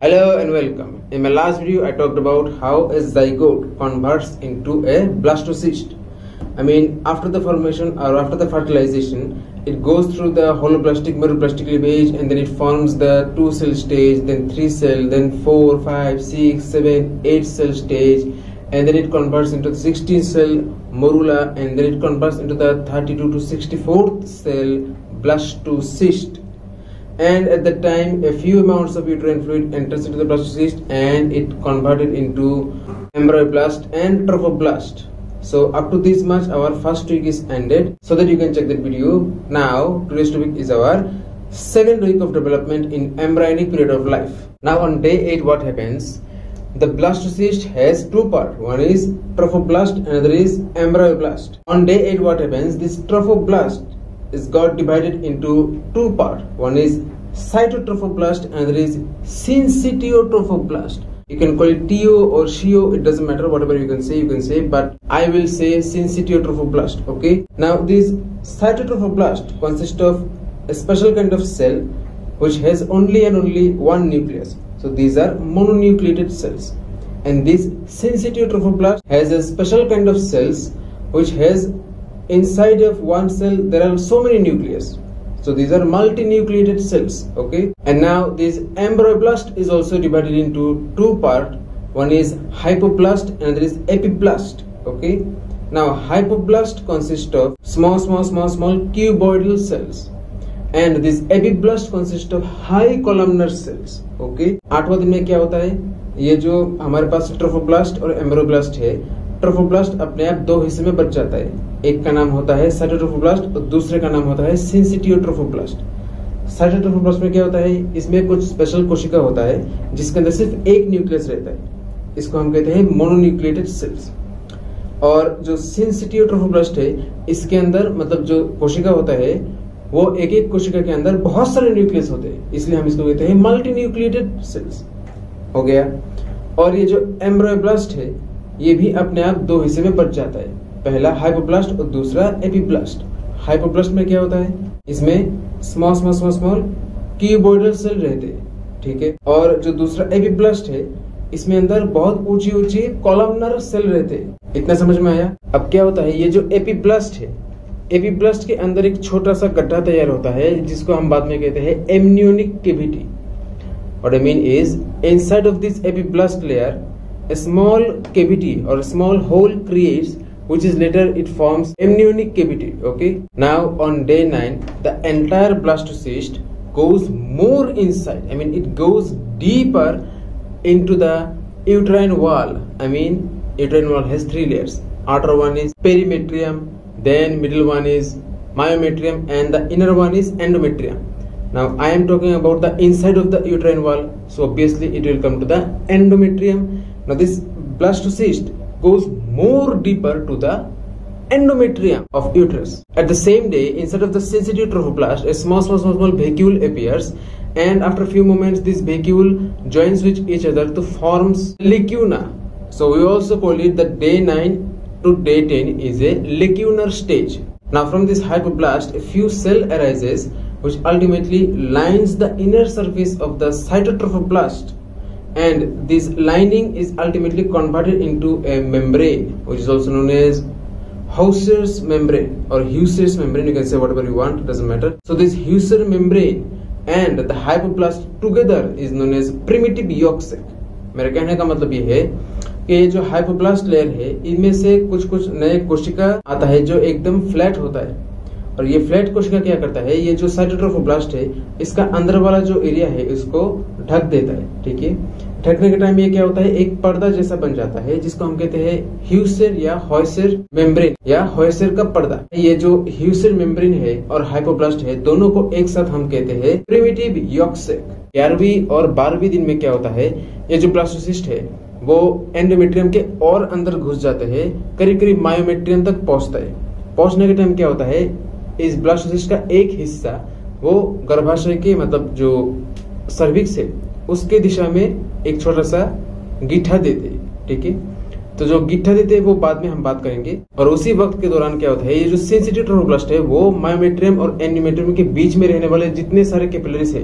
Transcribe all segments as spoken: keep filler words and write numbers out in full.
Hello and welcome. In my last video, I talked about how a zygote converts into a blastocyst. I mean, after the formation or after the fertilization, it goes through the holoblastic meroplastic cleavage and then it forms the two cell stage, then three cell, then four, five, six, seven, eight cell stage, and then it converts into the sixteen cell morula, and then it converts into the thirty-two to sixty-fourth cell blastocyst. And at that time, a few amounts of uterine fluid enters into the blastocyst and it converted into embryoblast and trophoblast. So up to this much our first week is ended, so that you can check that video. Now today's topic is our second week of development in embryonic period of life. Now on day eight, what happens? The blastocyst has two parts. One is trophoblast, another is embryoblast. On day eight, what happens? This trophoblast is got divided into two parts. One is cytotrophoblast, another is syncytiotrophoblast. You can call it T O or C O, it doesn't matter, whatever you can say, you can say, but I will say syncytiotrophoblast. Okay. Now this cytotrophoblast consists of a special kind of cell which has only and only one nucleus. So these are mononucleated cells. And this syncytiotrophoblast has a special kind of cells which has inside of one cell there are so many nucleus. So these are multinucleated cells. Okay. And now this embryoblast is also divided into two parts. One is hypoblast and another is epiblast. Okay. Now hypoblast consists of small small small small cuboidal cells, and this epiblast consists of high columnar cells. Okay. आठवां दिन में क्या होता है? ये जो हमारे पास trophoblast और एम्ब्रोब्लास्ट है, ट्रोफोब्लास्ट अपने आप दो हिस्से में बच जाता है. एक का नाम होता है साइटोट्रोफोब्लास्ट और दूसरे का नाम होता है सिंसिटियोट्रोफोब्लास्ट. साइटोट्रोफोब्लास्ट में क्या होता है? इसमें कुछ स्पेशल कोशिका होता है जिसके अंदर सिर्फ एक न्यूक्लियस रहता है. इसको हम कहते हैं मोनोन्यूक्लिएटेड सेल्स. और जो सिंसिटियोट्रोफोब्लास्ट है, इसके अंदर मतलब जो कोशिका होता है वो एक एक कोशिका के अंदर बहुत सारे न्यूक्लियस होते हैं, इसलिए हम इसको कहते हैं मल्टीन्यूक्लिएटेड सेल्स. हो गया. और ये जो एम्ब्रोब्लास्ट है ये भी अपने आप दो हिस्से में बच जाता है. पहला हाइपोब्लास्ट और दूसरा एपिब्लास्ट. हाइपोब्लास्ट में क्या होता है? इसमें small small small small cuboidal cell रहते हैं. ठीक है. और जो दूसरा एपिब्लास्ट है इसमें अंदर बहुत ऊंची ऊंची कॉलमनर सेल रहते हैं. इतना समझ में आया? अब क्या होता है? ये जो एपिब्लास्ट है, एपिब्लास्ट के अंदर एक छोटा सा गड्ढा तैयार होता है जिसको हम बाद में कहते हैं amnionic cavity. What I mean is, inside of this epiblast layer, a small cavity or a small hole creates, which is later it forms amniotic cavity. Okay. Now on day nine, the entire blastocyst goes more inside. I mean, it goes deeper into the uterine wall. I mean, uterine wall has three layers. Outer one is perimetrium, then middle one is myometrium, and the inner one is endometrium. Now I am talking about the inside of the uterine wall, so obviously it will come to the endometrium. Now this blastocyst goes more deeper to the endometrium of uterus. At the same day, inside of the syncytiotrophoblast, a small small small small vacuole appears, and after a few moments this vacuole joins with each other to forms lacuna. So we also call it the day nine to day ten is a lacunar stage. Now from this hypoblast, a few cell arises which ultimately lines the inner surface of the cytotrophoblast, and this lining is ultimately converted into a membrane which is also known as Husser's membrane or Husser's membrane. You can say whatever you want, it doesn't matter. So this Husser's membrane and the hypoblast together is known as primitive yolk sac. मेरे कहने का मतलब ये है कि ये जो hypoblast layer है इनमें से कुछ कुछ नए कोशिका आता है जो एकदम फ्लैट होता है, और ये फ्लैट कोशिका क्या करता है? ये जो साइटोट्रोफोब्लास्ट है इसका अंदर वाला जो एरिया है इसको ढक देता है. ठीक है. ढकने के टाइम ये क्या होता है? एक पर्दा जैसा बन जाता है जिसको हम कहते हैं ह्यूसर या हॉयसर मेम्ब्रेन या हॉयसर का पर्दा. ये जो ह्यूसर मेम्ब्रेन है और हाइपोब्लास्ट है दोनों को एक साथ हम कहते हैं प्रिमिटिव यॉक सैक. ग्यारहवीं और बारहवीं दिन में क्या होता है? ये जो ब्लास्टोसिस्ट है वो एंडोमेट्रियम के और अंदर घुस जाते हैं, करीब करीब मायोमेट्रियम तक पहुंचता है. पहुंचने के टाइम क्या होता है? इस ब्लास्टोसिस्ट का एक हिस्सा वो गर्भाशय के मतलब जो सर्विक्स है उसके दिशा में एक छोटा सा गिट्ठा देते हैं. ठीक है. तो जो गिट्ठा देते हैं वो बाद में हम बात करेंगे. और उसी वक्त के दौरान क्या होता है? ये जो सिंसिटिव ट्रोफोब्लास्ट है वो मायोमेट्रियम और एंडोमेट्रियम के बीच में रहने वाले जितने सारे कैपिलरीज है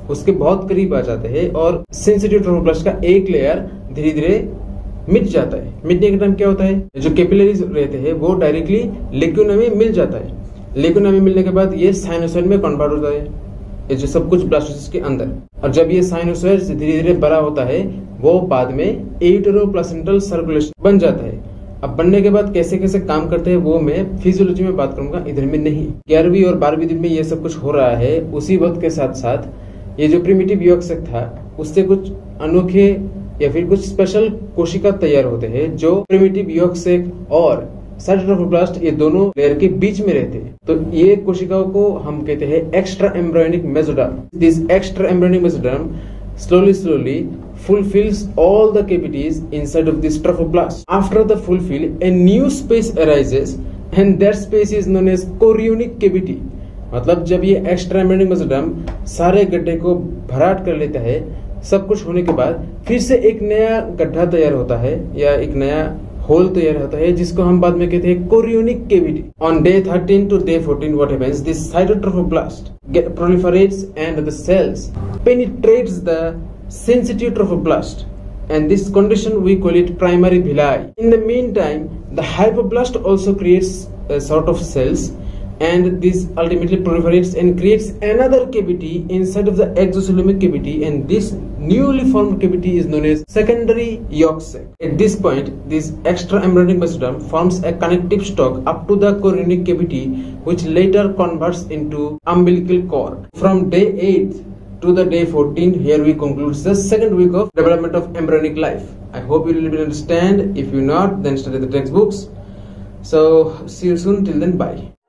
उसके बहुत करीब आ जाते हैं और सेंसिटिव ट्रोफोब्लास्ट का एक लेयर धीरे धीरे मिट जाता है। मिटने के टाइम क्या होता है, जो कैपिलरीज रहते हैं वो डायरेक्टली लेक्यूना में मिल जाता है। लेक्यूना में मिलने के बाद ये साइनोसॉइड में कन्वर्ट होता है, ये जो सब कुछ ब्लास्टोसिस्ट के अंदर। और जब ये साइनोसॉइड धीरे धीरे बड़ा होता है वो बाद में एरिथ्रोप्लासेंटल सर्कुलेशन बन जाता है। अब बनने के बाद कैसे कैसे काम करते हैं वो मैं फिजियोलॉजी में बात करूंगा, इधर में नहीं। ग्यारहवीं और बारहवीं दिन में ये सब कुछ हो रहा है, उसी वक्त के साथ साथ ये जो प्रिमिटिव यॉर्कसैक था उससे कुछ अनोखे या फिर कुछ स्पेशल कोशिका तैयार होते हैं जो प्रिमिटिव यॉर्कसैक और साइटोट्रोफोब्लास्ट ये दोनों लेयर के बीच में रहते हैं। तो ये कोशिकाओं को हम कहते हैं extra embryonic mesoderm. This extra embryonic mesoderm slowly slowly fulfills all the cavities inside of this trophoblast. After the fulfill, a new space arises and that space is known as chorionic cavity. मतलब जब ये extra embryonic mesoderm सारे गड्ढे को भराट कर लेता है, सब कुछ होने के बाद फिर से एक नया गड्ढा तैयार होता है या एक नया होल तैयार होता है जिसको हम बाद में कहते हैं chorionic cavity. On day thirteen to day fourteen, what happens? This cytotrophoblast get proliferates and the cells penetrates the sensitive trophoblast, and this condition we call it primary villi. In the meantime, the hypoblast also creates a sort of cells, and this ultimately proliferates and creates another cavity inside of the exocoelomic cavity, and this newly formed cavity is known as secondary yolk-sac. At this point, this extra embryonic mesoderm forms a connective stalk up to the chorionic cavity, which later converts into umbilical cord. From day eight to the day fourteen, here we conclude the second week of development of embryonic life. I hope you will understand. If you not, then study the textbooks. So see you soon. Till then, bye.